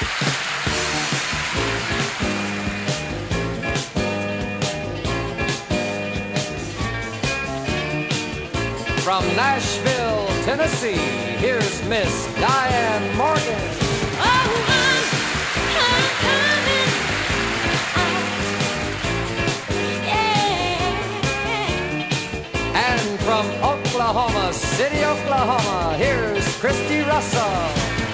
From Nashville, Tennessee, here's Miss Dianne Morgan. Oh, I'm coming out. Yeah. And from Oklahoma City, Oklahoma, here's Christy Russell.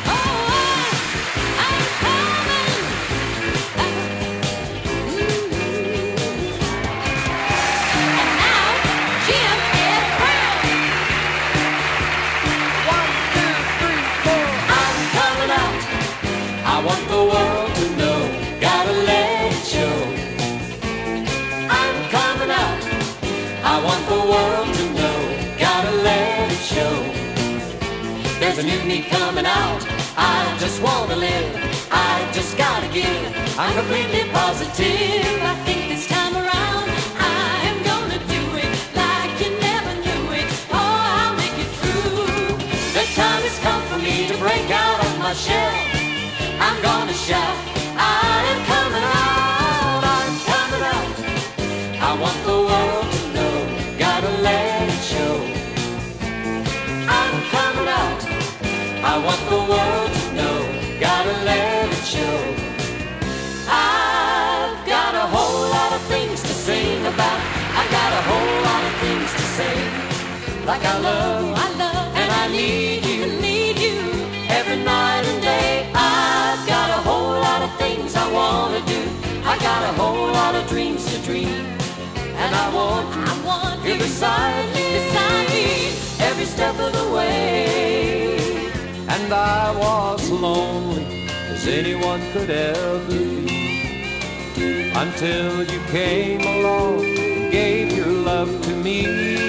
I want the world to know, gotta let it show. I'm coming out. I want the world to know, gotta let it show. There's a new me coming out. I just wanna live. I just gotta give. I'm completely positive. I think this time around I am gonna do it like you never knew it. Oh, I'll make it through. The time has come for me to break out of my shell. I'm gonna shout, I am coming out, I'm coming out. I want the world to know, gotta let it show. I'm coming out. I want the world to know, gotta let it show. I've got a whole lot of things to sing about. I got a whole lot of things to say. Like I love, and I need you, every night and day. I've got a whole lot of things I wanna do. I got a whole lot of dreams to dream. And I want you beside me, every step of the way. And I was lonely as anyone could ever be, until you came along and gave your love to me.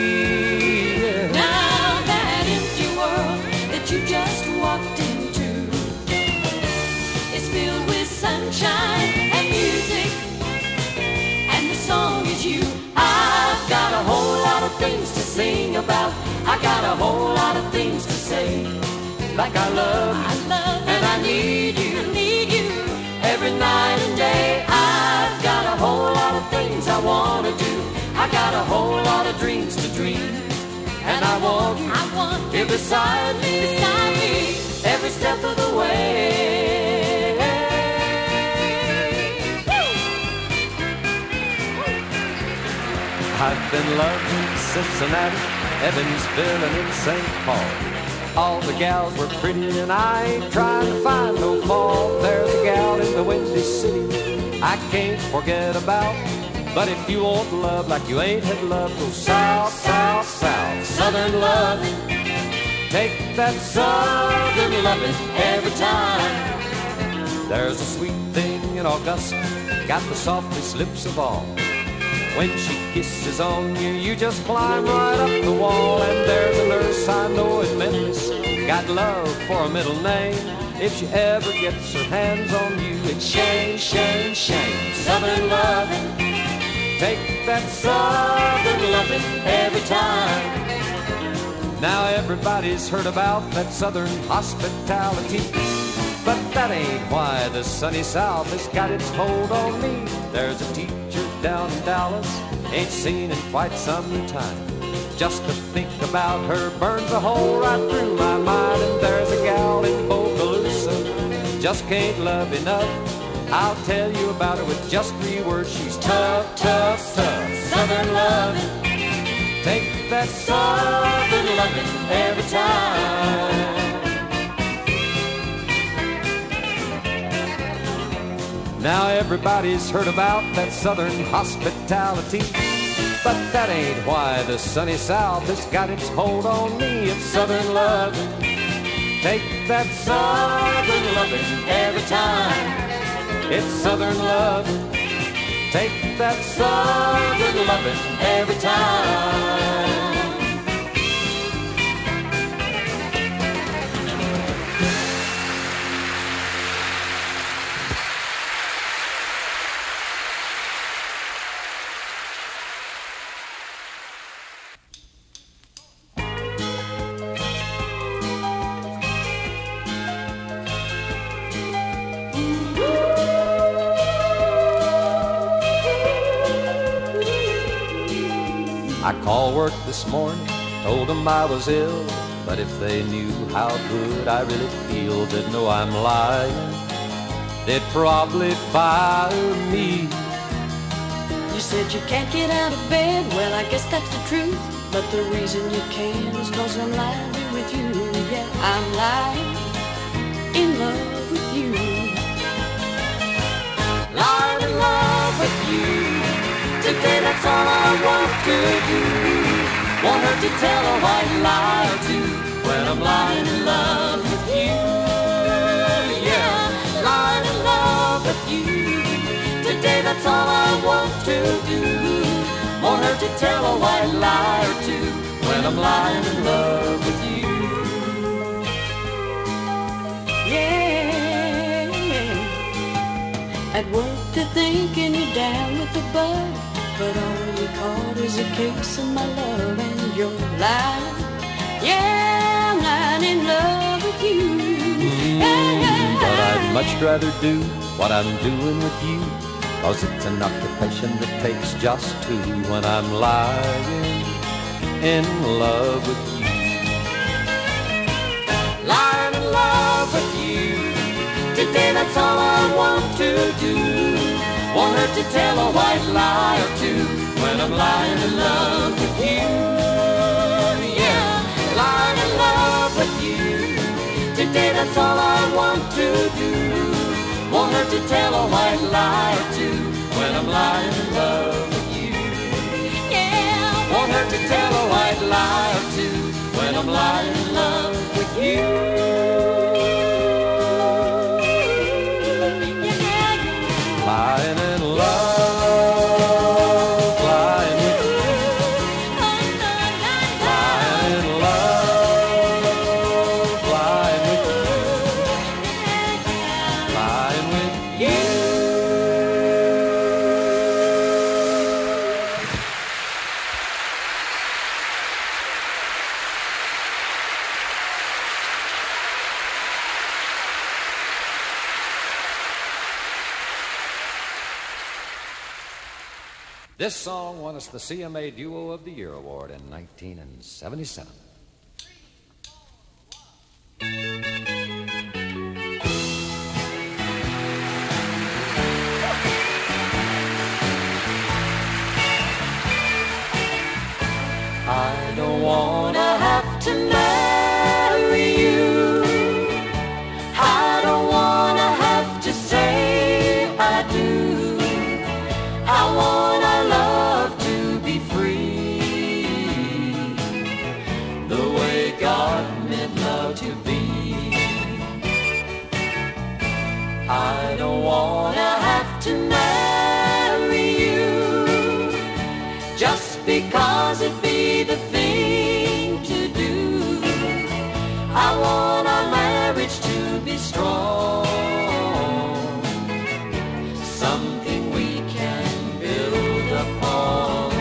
Now that empty world that you just walked into is filled with sunshine and music, and the song is you. I've got a whole lot of things to sing about. I got a whole lot of things to say. Like I love, and I need you, every night and day. I've got a whole lot of things I wanna do. I got a whole lot of dreams to dream. And I want you beside me, every step of the way. I've been loving Cincinnati, Evansville, and in St. Paul. All the gals were pretty and I ain't trying to find no fault. There's a gal in the Windy City I can't forget about. But if you want love like you ain't had love, go south, south, south. Southern loving, take that southern loving every time. There's a sweet thing in Augusta, got the softest lips of all. When she kisses on you, you just climb right up the wall. And there's a nurse I know in Memphis, got love for a middle name. If she ever gets her hands on you, it's shame, shame, shame. Southern loving, take that southern loving every time. Now everybody's heard about that southern hospitality, but that ain't why the sunny South has got its hold on me. There's a teacher down in Dallas, ain't seen in quite some time. Just to think about her burns a hole right through my mind. And there's a gal in Bogalusa, just can't love enough. I'll tell you about her with just 3 words. She's tough, tough, tough. Southern loving, take that southern loving every time. Now everybody's heard about that southern hospitality, but that ain't why the sunny South has got its hold on me. It's southern loving, take that southern loving every time. It's southern loving, take that southern loving every time. I called work this morning, told them I was ill, but if they knew how good I really feel, they'd know I'm lying. They'd probably fire me. You said you can't get out of bed, well I guess that's the truth. But the reason you can't is 'cause I'm lying with you. Yeah, I'm lying in love with you. Lying in love with you. Today that's all I want to do. Want her to tell a white lie or two when I'm lying in love with you. Yeah, lying in love with you. Today that's all I want to do. Want her to tell a white lie or two when I'm lying in love with you. Yeah. At work they're thinking you're down with the bug, but all you caught is a case of my love and you're lying. Yeah, I'm lying in love with you. But I'd much rather do what I'm doing with you, 'cause it's an occupation that takes just two when I'm lying in love with you. Lying in love with you. Today that's all I want to do. Want her to tell a white lie or two when I'm lying in love with you. Yeah, lying in love with you. Today that's all I want to do. Want her to tell a white lie or two when I'm lying in love with you. Yeah, want her to tell a white lie or two when I'm lying in love with you. Lying in love, lying with you. Lying in love, lying with you. Lying with you. This song won us the CMA Duo of the Year Award in 1977. I don't wanna have to marry you. I don't wanna have to say I do. I want our love to be free, the way God meant love to be. I don't wanna have to marry you just because it'd be the thing to do. I want our marriage to be strong, something we can build upon.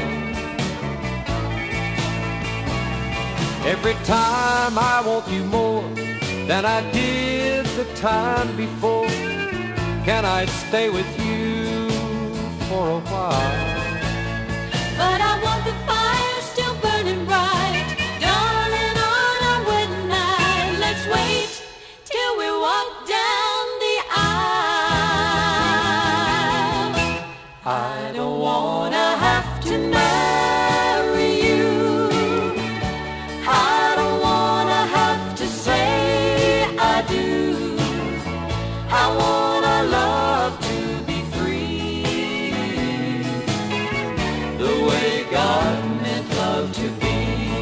Every time I want you more than I did the time before. Can I stay with you for a while? but I want the fire still burning bright, darling, on our wedding night. Let's wait till we walk down the aisle. I don't wanna have to marry you. I don't wanna have to say I do. I want our love to be free, the way God meant love to be.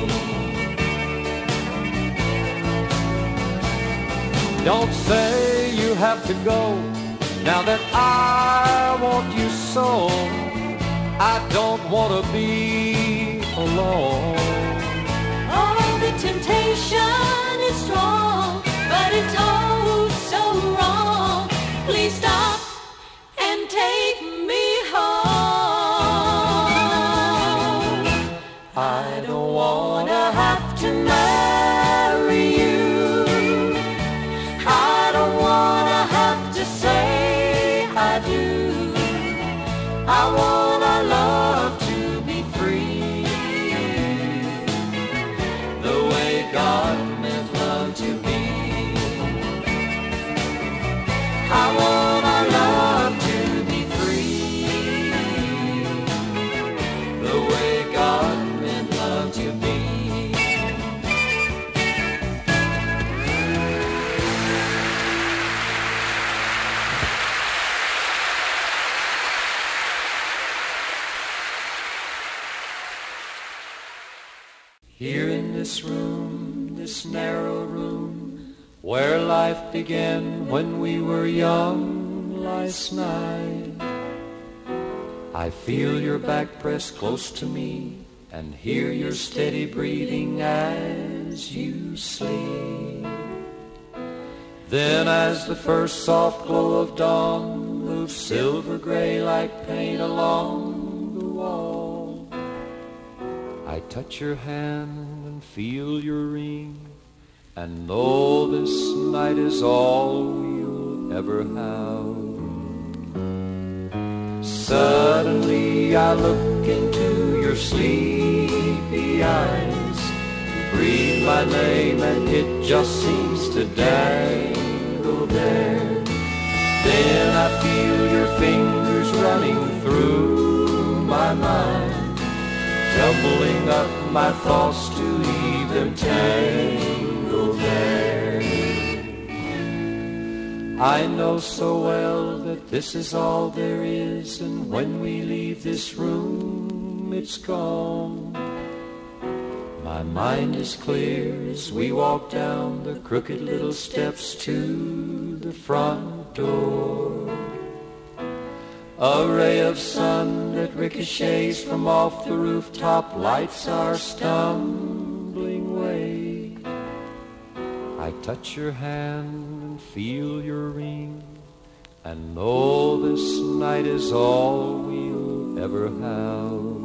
Don't say you have to go now that I want you so. I don't want to be alone. Oh, the temptation is strong, but it's oh so wrong. Please stop and take me home. I don't wanna have to marry you. I don't wanna have to say I do. I want our love to be free, this room, this narrow room, where life began when we were young last night. I feel your back pressed close to me and hear your steady breathing as you sleep. Then as the first soft glow of dawn moves silver gray like paint along the wall, I touch your hand and feel your ring and know this night is all we'll ever have. Suddenly I look into your sleepy eyes, breathe my name and it just seems to dangle there. Then I feel your fingers running through my mind, jumbling up my thoughts to leave them tangled there. I know so well that this is all there is, and when we leave this room, it's gone. My mind is clear as we walk down the crooked little steps to the front door. A ray of sun that ricochets from off the rooftop lights our stumbling way. I touch your hand and feel your ring and know this night is all we'll ever have.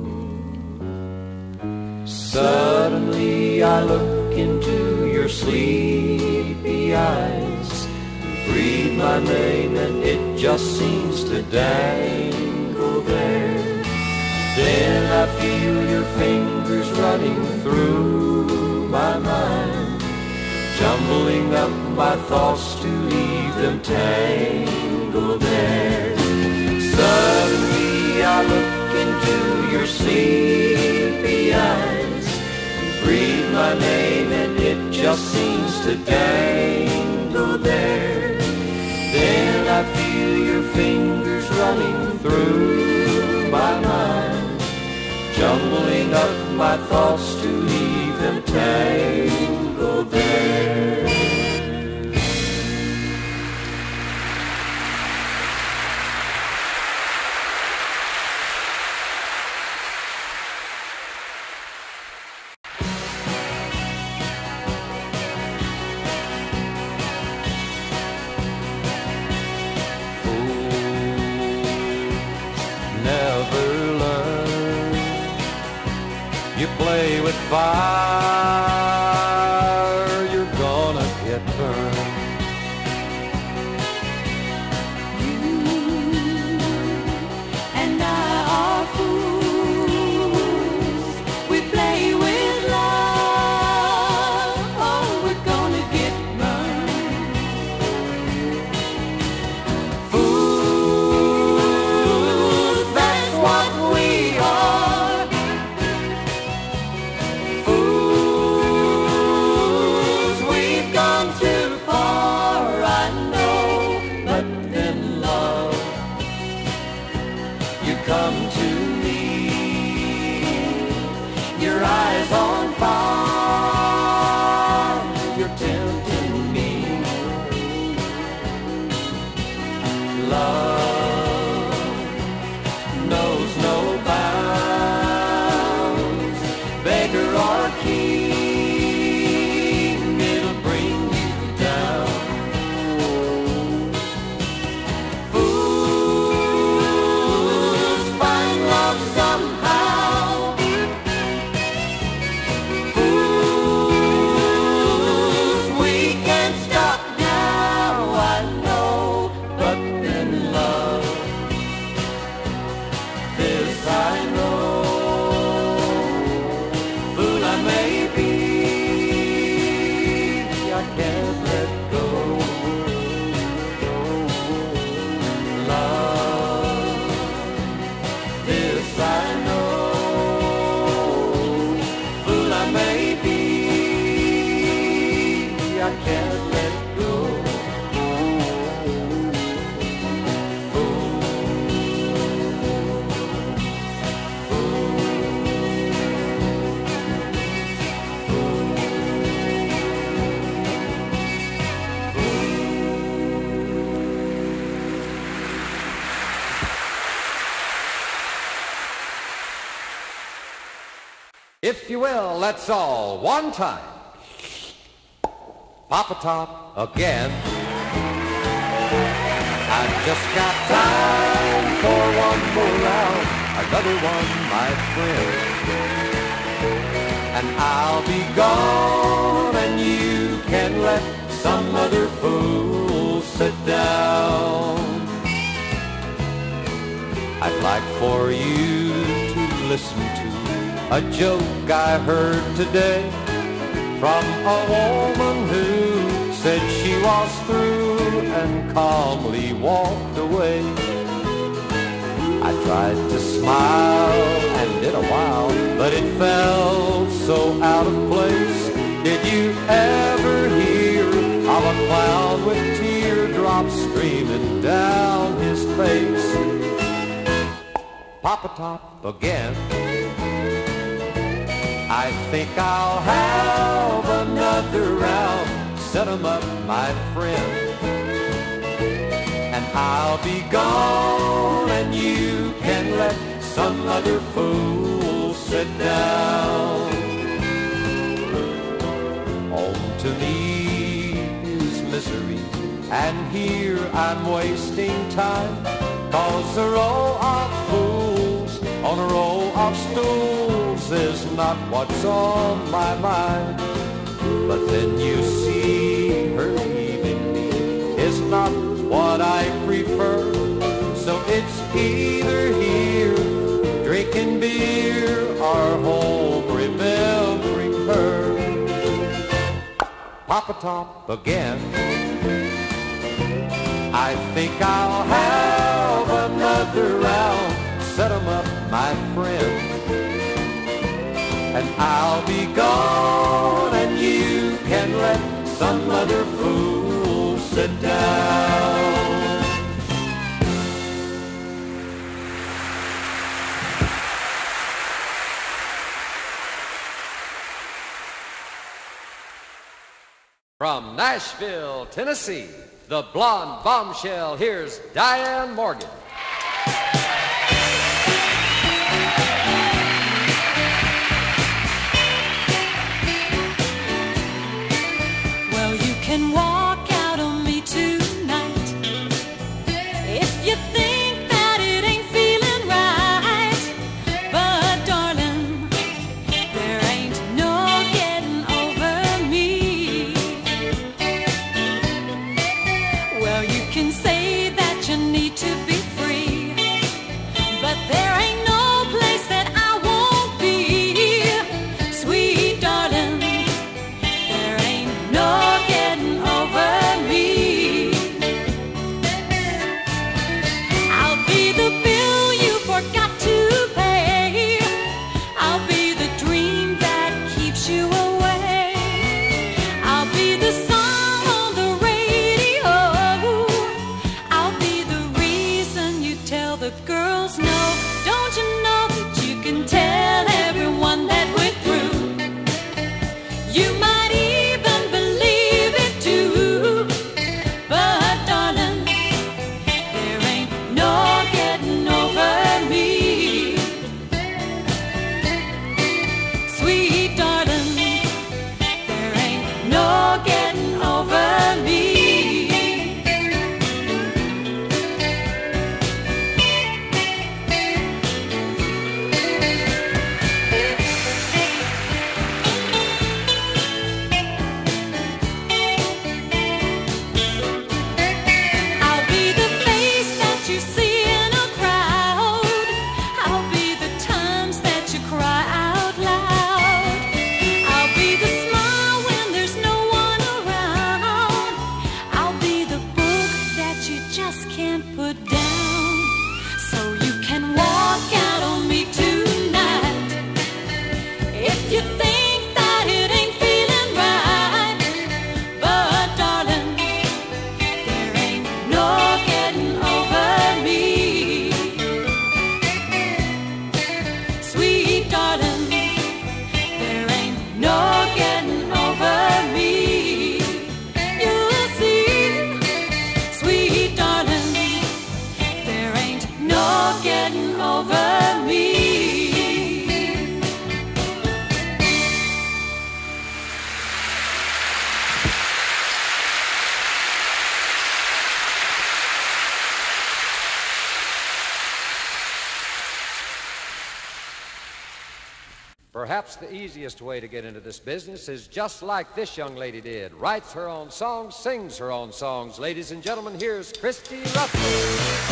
Suddenly I look into your sleepy eyes, breathe my name and it just seems to dangle there. Then I feel your fingers running through my mind, jumbling up my thoughts to leave them tangled there. Suddenly I look into your sleepy eyes, breathe my name and it just seems to dangle there. Then I feel your fingers running through my mind, jumbling up my thoughts to leave them tangled there. Play with fire, you're gonna get burned. You and I are fools. We play with love. Oh, we're gonna get burned. Fools, that's what we are. Come to me, your eyes on fire, you're tempting me. Love knows no bounds, beggar or king, it'll bring you down. If you will, let's all, one time, pop a top again. I've just got time for one more round, another one, my friend. And I'll be gone, and you can let some other fool sit down. I'd like for you to listen to a joke I heard today from a woman who said she was through and calmly walked away. I tried to smile and did a while, but it felt so out of place. Did you ever hear of a clown with teardrops streaming down his face? Pop a top again. I think I'll have another round. Set 'em up, my friend. And I'll be gone, and you can let some other fool sit down. Home to me is misery, and here I'm wasting time, 'cause a row of fools on a row of stools is not what's on my mind. But then you see, her leaving me is not what I prefer. So it's either here, drinking beer, or home remembering her. Pop a top again. I think I'll have another round. Set 'em up, my friend. And I'll be gone, and you can let some other fool sit down. From Nashville, Tennessee, the blonde bombshell, here's Dianne Morgan. Well, you can walk out on me tonight if you think that it ain't feeling right. But darling, there ain't no getting over me. Well, you can say that you need to be free, but there ain't no place that I won't be. Sweet darling, there ain't no getting over perhaps the easiest way to get into this business is just like this young lady did. Writes her own songs, sings her own songs. Ladies and gentlemen, here's Christy Rutledge.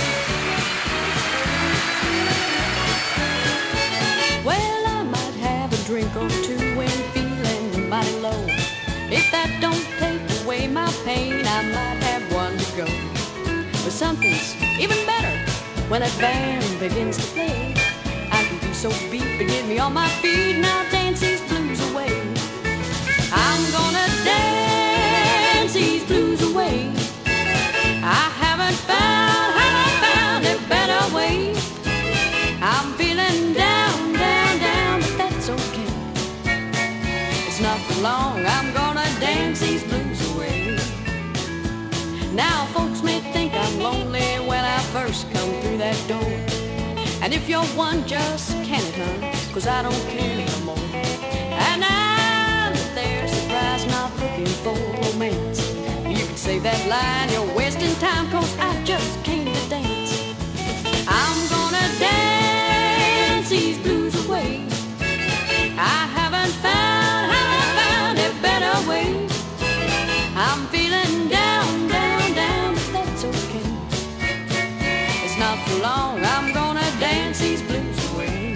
Well, I might have a drink or two when feeling mighty low. If that don't take away my pain, I might have one to go. But something's even better when a band begins to play. I can be so beat to get me on my feet, now dance these blues away. I'm gonna dance these blues away. I haven't found a better way. I'm feeling down, down, down, but that's okay. It's not for long, I'm gonna dance these blues away. Now folks may think I'm lonely when I first come through that door. And if you're one, just can it, huh? 'Cause I don't care no more. And now that they're surprised, not looking for romance, you can say that line, you're wasting time, 'cause I just came to dance. I'm gonna dance these blues away. I haven't found a better way. I'm feeling down, down, down, but that's okay. It's not for long, I'm gonna dance these blues away.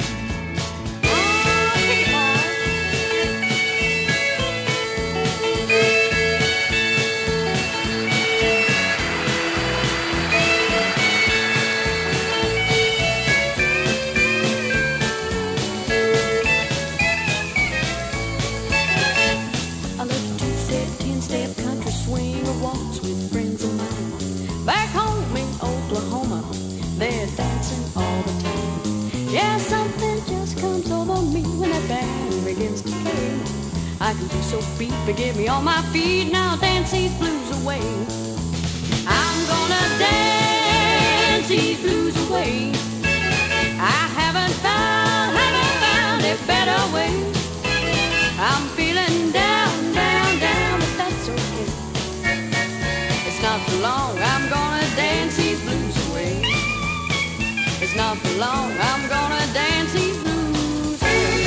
I love to two-step, 10-step country swing or waltz with friends of mine. Back home in Oklahoma, they're dancing all the time. Yeah, something just comes over me when that band begins to play. I can be so beat, but get me on my feet, now dance these blues away. I'm gonna dance these blues away. I haven't found a better way. I'm feeling down, down, down, but that's okay. It's not for long, I'm gonna dance these blues away. It's not for long, I'm gonna dance these blues away.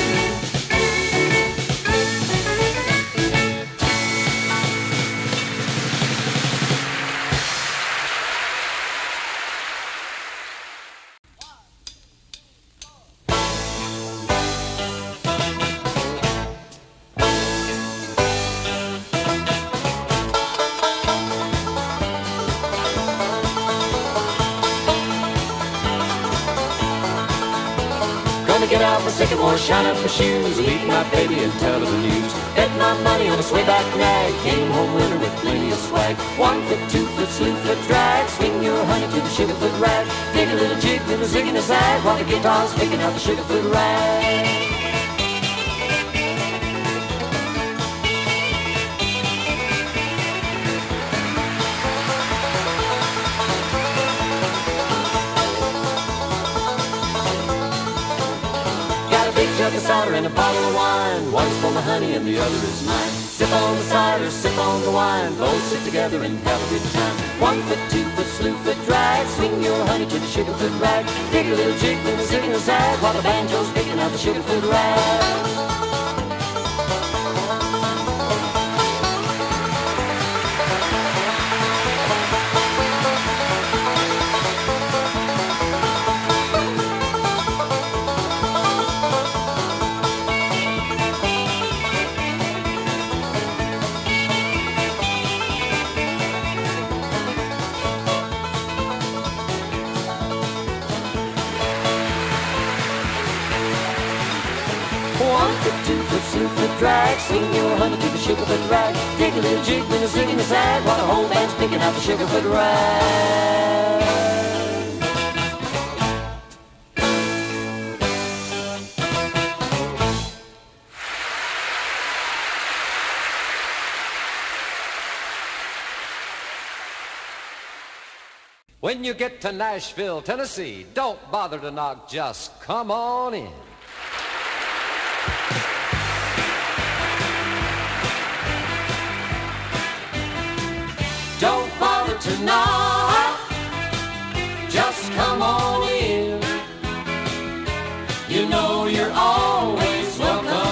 Get out my sycamore, shine up my shoes, leave my baby and tell her the news. Bet my money on a swayback nag, came home winter with plenty of swag. 1 foot, 2 foot, slew foot drag, swing your honey to the sugarfoot rag. Dig a little jig, then a zig and a zag, while the guitar's picking out the sugarfoot rag. Jug of cider and a bottle of wine. One's for my honey and the other is mine. Sip on the cider, sip on the wine. Both sit together and have a good time. 1 foot, 2 foot, slew foot drag. Swing your honey to the sugarfoot rag. Dig a little jig, then a zig and a zag, while the banjo's picking out the sugarfoot rag. Drag, swing your honey to the sugarfoot rag. Dig a little jig, then a zig and a zag, while the whole band's picking out the sugarfoot rag. When you get to Nashville, Tennessee, don't bother to knock, just come on in. Don't bother to knock, just come on in. You know you're always welcome.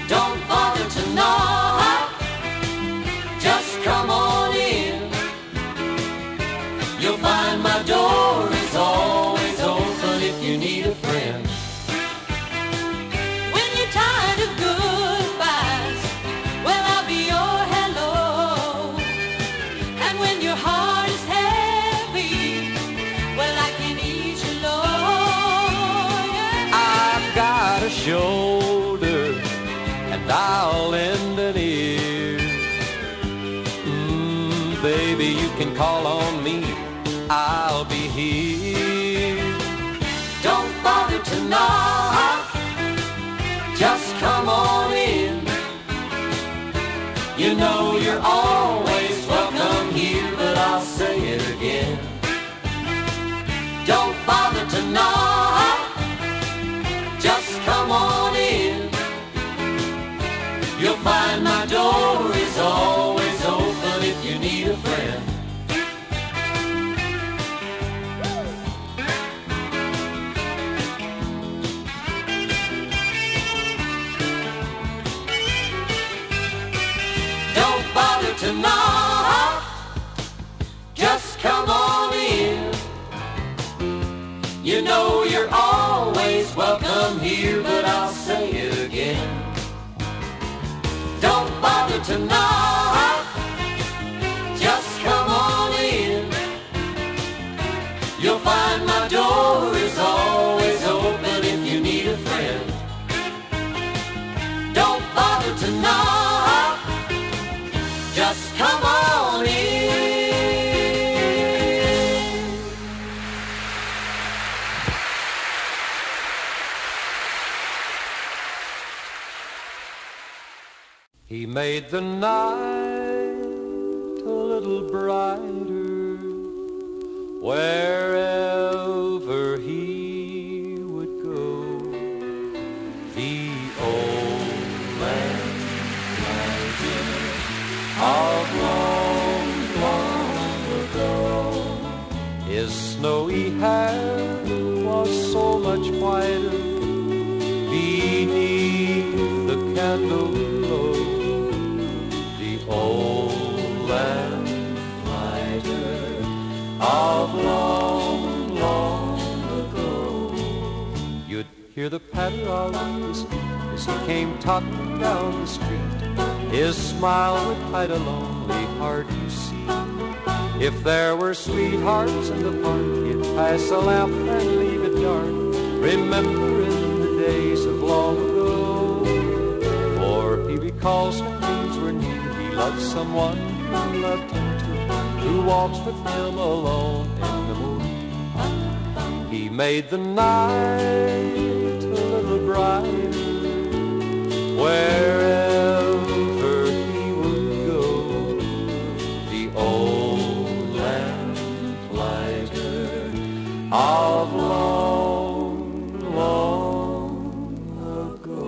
Don't bother to knock, just come on in. You'll find my door is always open if you need a friend. When you're tired of goodbyes, well, I'll be your hello. And when your heart is heavy, well, I can ease your load. Yeah. I've got a shoulder and I'll lend an ear. Baby, you can call on me, I'll be here. Don't bother to knock, just come on in. You know you're always welcome here, but I'll say it again. Don't bother to knock, just come on in. You'll find my door is always open if you need a friend. Don't bother to knock, just come on in. You know you're always welcome here, but I'll say it again. Don't bother to knock, just come on in. You'll find my door is always open if you need a friend. Don't bother to knock, just come on in. He made the night a little brighter wherever he would go. The old man of long, long ago. His snowy hair was so much whiter beneath the candle glow. Old lamplighter of long, long ago. You'd hear the patter of his feet as he came toddling down the street. His smile would hide a lonely heart, you see. If there were sweethearts in the park, he'd pass a lamp and leave it dark, remembering the days of long ago. For he recalls when things were new, loved someone who loved him too, who walks with him alone in the moon. He made the night a little brighter wherever he would go. The old lamplighter of long, long ago.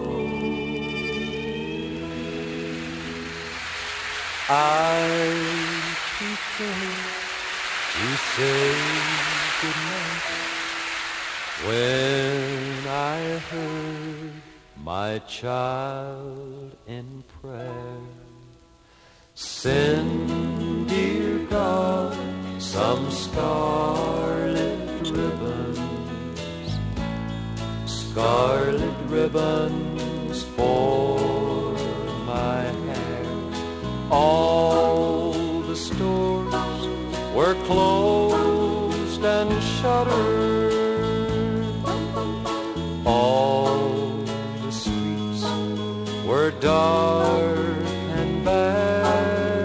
I keep coming to say goodnight when I heard my child in prayer. Send, dear God, some scarlet ribbons for my hair. All the stores were closed and shuttered. All the streets were dark and bare.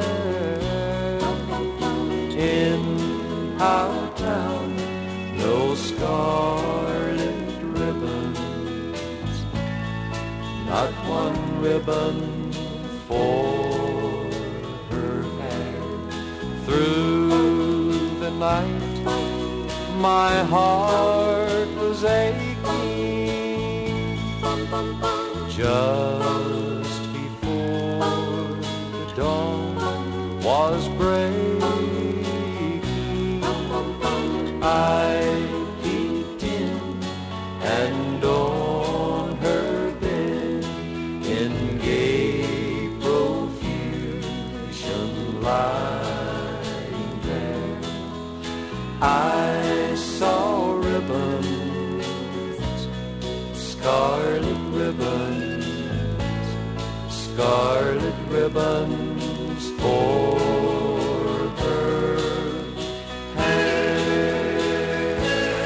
In our town, no scarlet ribbons, not one ribbon for through the night. My heart was aching just before the dawn was breaking. I peeked in, and on her bed in in gay profusion lying there. I saw ribbons, scarlet ribbons, scarlet ribbons for her hair.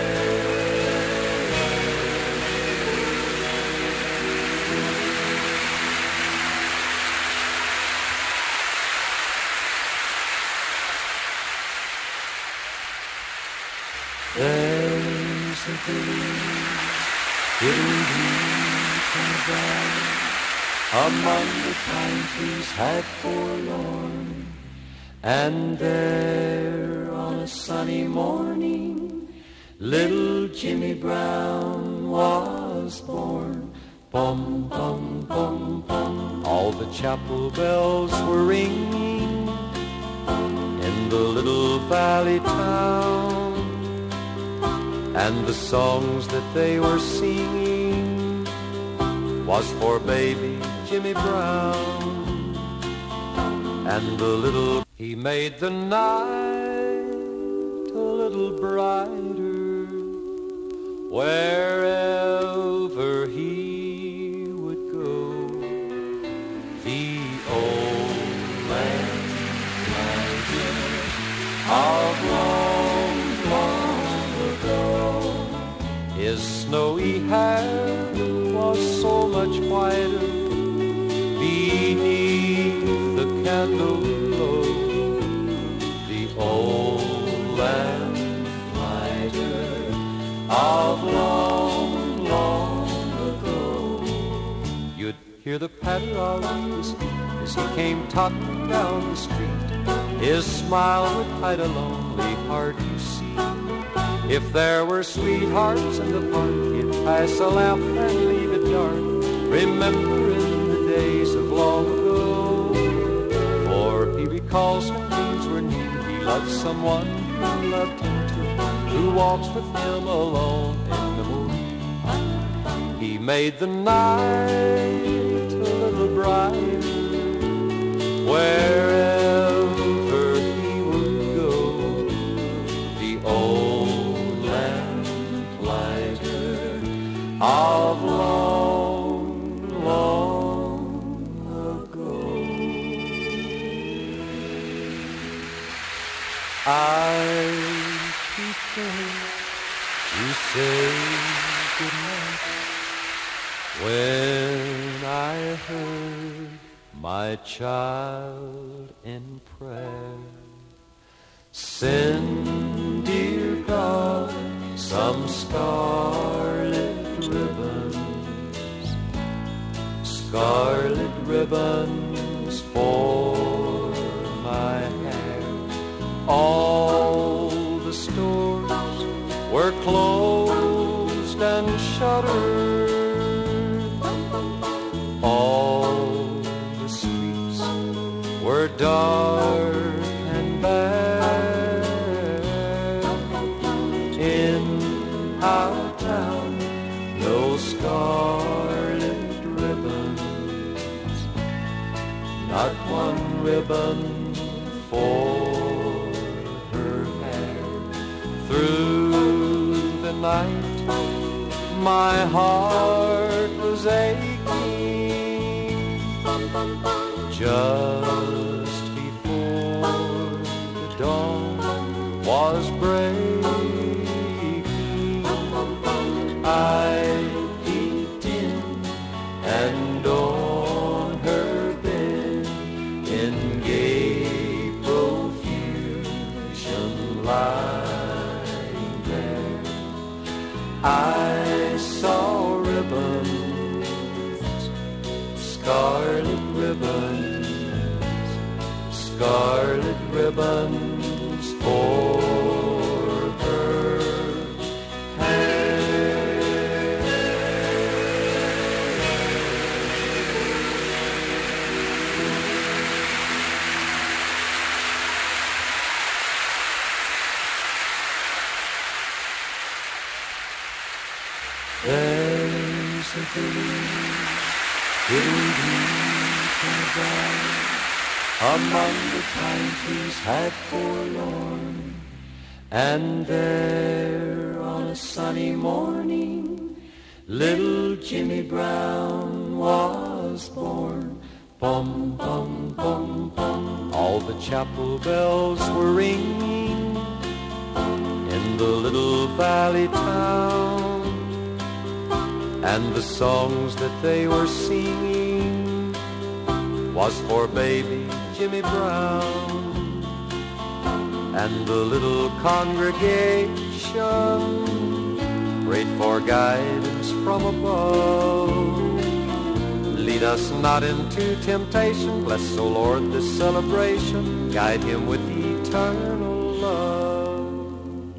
There's a breeze getting deep in the valley, among the pine trees half forlorn, and there on a sunny morning, little Jimmy Brown was born. Bum, bum, bum, bum. All the chapel bells were ringing in the little valley town, and the songs that they were singing was for baby Jimmy Brown. And the little, he made the night a little brighter wherever he would go. The old lamplighter of long, long ago, his snowy hair was so much whiter beneath the candle glow. The old lamplighter of long, long ago. You'd hear the patter of his feet as he came tottering down the street. His smile would hide a lonely heart, you see. If there were sweethearts in the park, he'd pass a lamp and leave it dark, remembering the days of long ago. For he recalls when dreams were new, he loved someone who loved him too, who walks with him alone in the moon. He made the night a little brighter wherever he would go. The old lamplighter of long, long ago. I prefer to say goodnight when I heard my child in prayer. Send, dear God, some scarlet ribbons, scarlet ribbons for my hair. All the stores were closed and shuttered. All the streets were dark and bare. In our town, no scarlet ribbons, not one ribbon for her hair. Through the night, my heart was aching. Just before the dawn was breaking, I peeked in, and on her bed in gay profusion lying there, I saw ribbons, scarlet ribbons, scarlet ribbons for her hair. There's a breeze getting deep among the pine trees had forlorn. And there on a sunny morning, little Jimmy Brown was born. Bum, bum, bum, bum. All the chapel bells were ringing in the little valley town, and the songs that they were singing was for baby Jimmy Brown. And the little congregation prayed for guidance from above. Lead us not into temptation, bless, O Lord, this celebration, guide him with eternal love.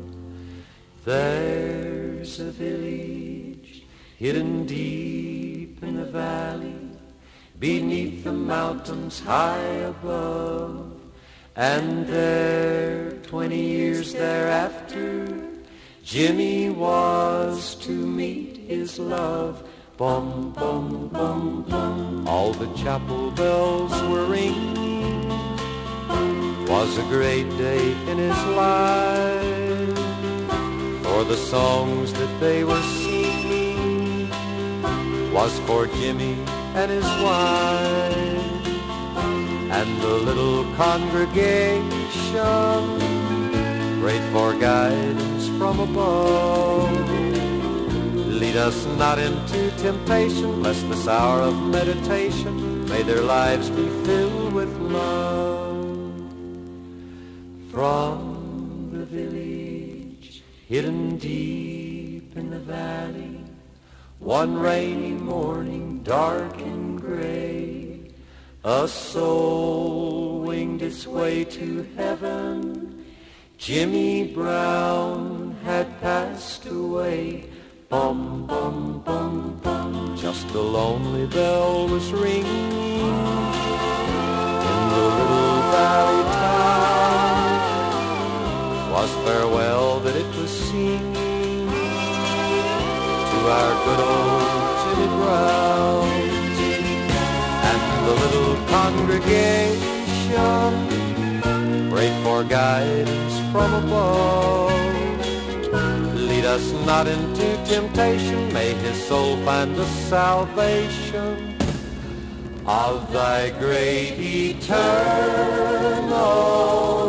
There's a village hidden deep in the valley, beneath the mountains high above. And there, 20 years thereafter, Jimmy was to meet his love. Bum, bum, bum, bum. All the chapel bells were ringing. Was a great day in his life, for the songs that they were singing was for Jimmy and his wife. And the little congregation prayed for guidance from above. Lead us not into temptation, bless this hour of meditation, may their lives be filled with love. From the village hidden deep in the valley, one rainy morning dark and gray, a soul winged its way to heaven. Jimmy Brown had passed away. Bum, bum, bum, bum. Just a lonely bell was ringing in the little valley town. Was farewell that it was singing to our good old Jimmy Brown. And the little congregation prayed for guidance from above. Lead us not into temptation, may his soul find the salvation of thy great eternal